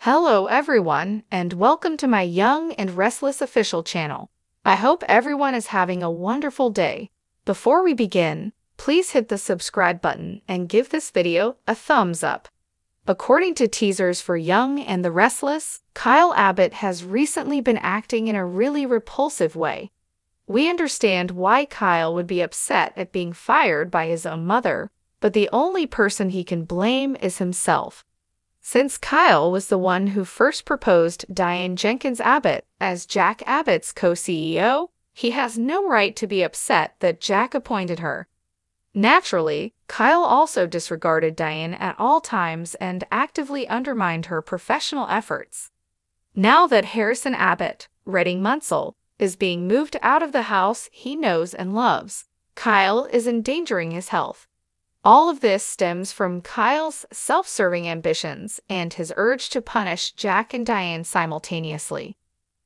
Hello everyone, and welcome to my Young and Restless official channel. I hope everyone is having a wonderful day. Before we begin, please hit the subscribe button and give this video a thumbs up. According to teasers for Young and the Restless, Kyle Abbott has recently been acting in a really repulsive way. We understand why Kyle would be upset at being fired by his own mother, but the only person he can blame is himself. Since Kyle was the one who first proposed Diane Jenkins Abbott as Jack Abbott's co-CEO, he has no right to be upset that Jack appointed her. Naturally, Kyle also disregarded Diane at all times and actively undermined her professional efforts. Now that Harrison Abbott, Redding Munsell, is being moved out of the house he knows and loves, Kyle is endangering his health. All of this stems from Kyle's self-serving ambitions and his urge to punish Jack and Diane simultaneously.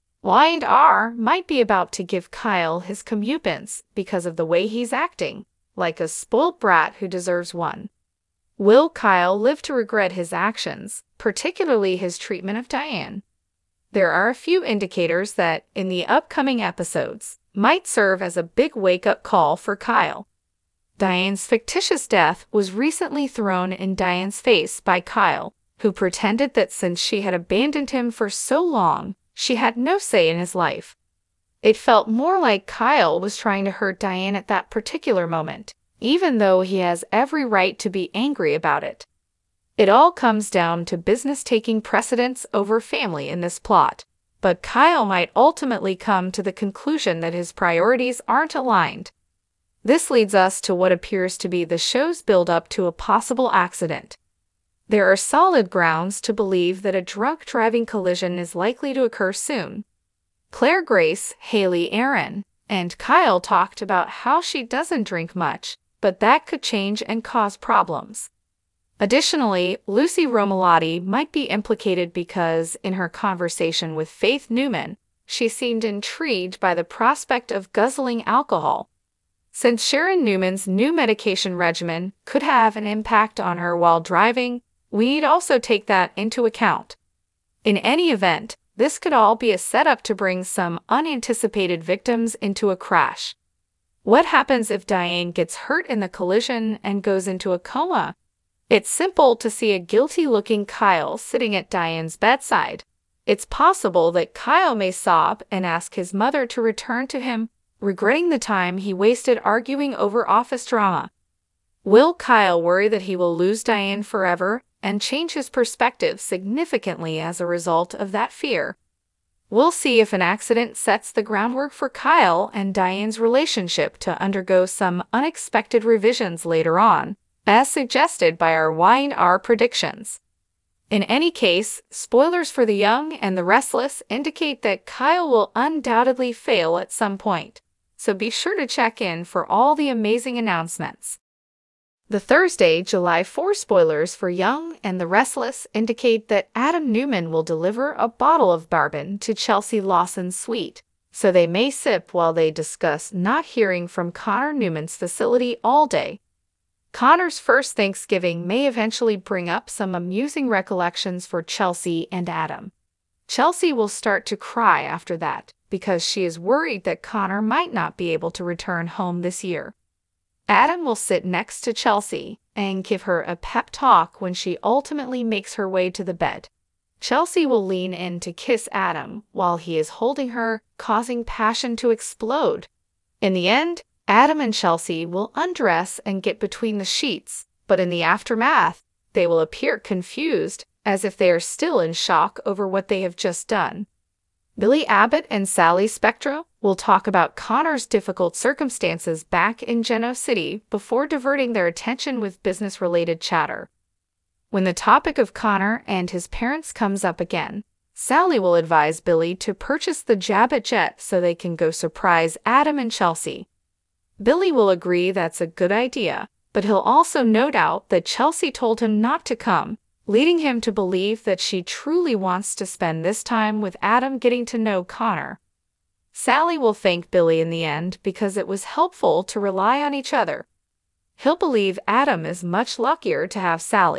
Y&R might be about to give Kyle his comeuppance because of the way he's acting, like a spoiled brat who deserves one. Will Kyle live to regret his actions, particularly his treatment of Diane? There are a few indicators that, in the upcoming episodes, might serve as a big wake-up call for Kyle. Diane's fictitious death was recently thrown in Diane's face by Kyle, who pretended that since she had abandoned him for so long, she had no say in his life. It felt more like Kyle was trying to hurt Diane at that particular moment, even though he has every right to be angry about it. It all comes down to business taking precedence over family in this plot, but Kyle might ultimately come to the conclusion that his priorities aren't aligned. This leads us to what appears to be the show's build-up to a possible accident. There are solid grounds to believe that a drunk-driving collision is likely to occur soon. Claire Grace, Haley Aaron, and Kyle talked about how she doesn't drink much, but that could change and cause problems. Additionally, Lucy Romalotti might be implicated because, in her conversation with Faith Newman, she seemed intrigued by the prospect of guzzling alcohol. Since Sharon Newman's new medication regimen could have an impact on her while driving, we'd also take that into account. In any event, this could all be a setup to bring some unanticipated victims into a crash. What happens if Diane gets hurt in the collision and goes into a coma? It's simple to see a guilty-looking Kyle sitting at Diane's bedside. It's possible that Kyle may sob and ask his mother to return to him, regretting the time he wasted arguing over office drama. Will Kyle worry that he will lose Diane forever and change his perspective significantly as a result of that fear? We'll see if an accident sets the groundwork for Kyle and Diane's relationship to undergo some unexpected revisions later on, as suggested by our Y&R predictions. In any case, spoilers for The Young and the Restless indicate that Kyle will undoubtedly fail at some point, so be sure to check in for all the amazing announcements. The Thursday, July 4 spoilers for Young and the Restless indicate that Adam Newman will deliver a bottle of bourbon to Chelsea Lawson's suite, so they may sip while they discuss not hearing from Connor Newman's facility all day. Connor's first Thanksgiving may eventually bring up some amusing recollections for Chelsea and Adam. Chelsea will start to cry after that, because she is worried that Connor might not be able to return home this year. Adam will sit next to Chelsea and give her a pep talk when she ultimately makes her way to the bed. Chelsea will lean in to kiss Adam while he is holding her, causing passion to explode. In the end, Adam and Chelsea will undress and get between the sheets, but in the aftermath, they will appear confused, as if they are still in shock over what they have just done. Billy Abbott and Sally Spectra will talk about Connor's difficult circumstances back in Genoa City before diverting their attention with business-related chatter. When the topic of Connor and his parents comes up again, Sally will advise Billy to purchase the Jabbit jet so they can go surprise Adam and Chelsea. Billy will agree that's a good idea, but he'll also note out that Chelsea told him not to come, leading him to believe that she truly wants to spend this time with Adam getting to know Connor. Sally will thank Billy in the end because it was helpful to rely on each other. He'll believe Adam is much luckier to have Sally,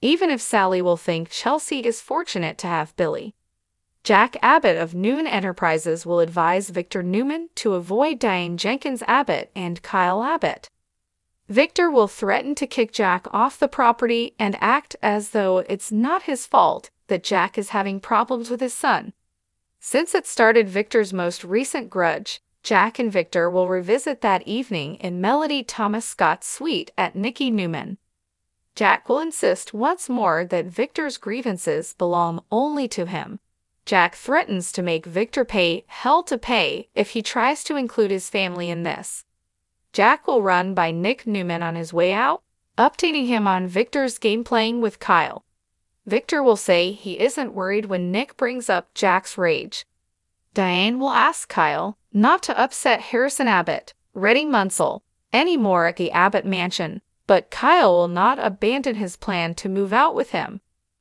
even if Sally will think Chelsea is fortunate to have Billy. Jack Abbott of Newman Enterprises will advise Victor Newman to avoid Diane Jenkins Abbott and Kyle Abbott. Victor will threaten to kick Jack off the property and act as though it's not his fault that Jack is having problems with his son. Since it started Victor's most recent grudge, Jack and Victor will revisit that evening in Melody Thomas Scott's suite at Nikki Newman. Jack will insist once more that Victor's grievances belong only to him. Jack threatens to make Victor pay hell to pay if he tries to include his family in this. Jack will run by Nick Newman on his way out, updating him on Victor's game playing with Kyle. Victor will say he isn't worried when Nick brings up Jack's rage. Diane will ask Kyle not to upset Harrison Abbott, Reddy Munsell, anymore at the Abbott mansion, but Kyle will not abandon his plan to move out with him.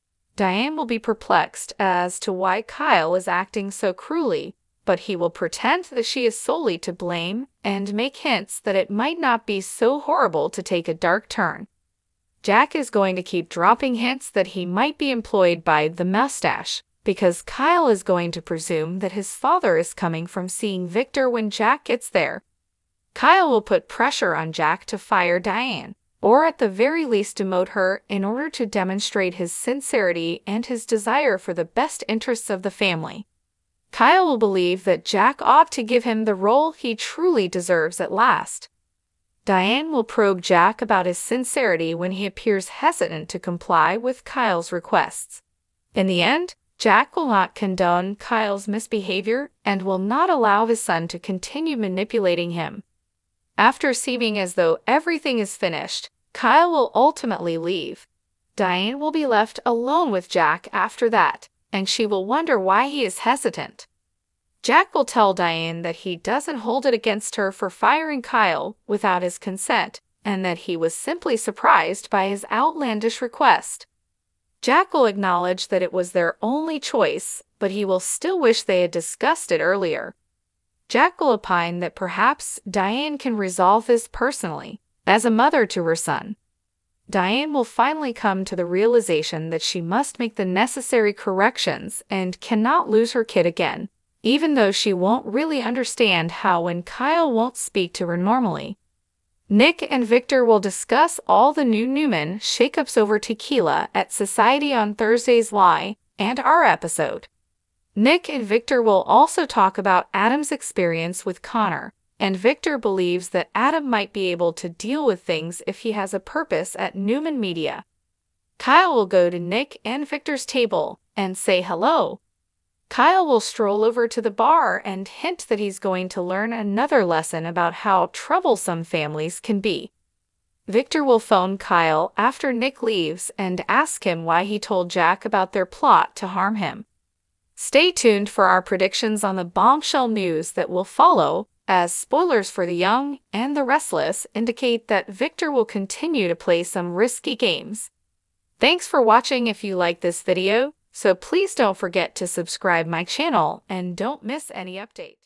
Diane will be perplexed as to why Kyle is acting so cruelly, but he will pretend that she is solely to blame and make hints that it might not be so horrible to take a dark turn. Jack is going to keep dropping hints that he might be employed by the mustache, because Kyle is going to presume that his father is coming from seeing Victor when Jack gets there. Kyle will put pressure on Jack to fire Diane, or at the very least demote her in order to demonstrate his sincerity and his desire for the best interests of the family. Kyle will believe that Jack ought to give him the role he truly deserves at last. Diane will probe Jack about his sincerity when he appears hesitant to comply with Kyle's requests. In the end, Jack will not condone Kyle's misbehavior and will not allow his son to continue manipulating him. After seeming as though everything is finished, Kyle will ultimately leave. Diane will be left alone with Jack after that, and she will wonder why he is hesitant. Jack will tell Diane that he doesn't hold it against her for firing Kyle without his consent, and that he was simply surprised by his outlandish request. Jack will acknowledge that it was their only choice, but he will still wish they had discussed it earlier. Jack will opine that perhaps Diane can resolve this personally, as a mother to her son. Diane will finally come to the realization that she must make the necessary corrections and cannot lose her kid again, even though she won't really understand how when Kyle won't speak to her normally. Nick and Victor will discuss all the new Newman shakeups over tequila at Society on Thursday's Lie and our episode. Nick and Victor will also talk about Adam's experience with Connor, and Victor believes that Adam might be able to deal with things if he has a purpose at Newman Media. Kyle will go to Nick and Victor's table and say hello. Kyle will stroll over to the bar and hint that he's going to learn another lesson about how troublesome families can be. Victor will phone Kyle after Nick leaves and ask him why he told Jack about their plot to harm him. Stay tuned for our predictions on the bombshell news that will follow, as spoilers for the young and the restless indicate that Victor will continue to play some risky games. Thanks for watching. If you like this video, so please don't forget to subscribe my channel and don't miss any updates.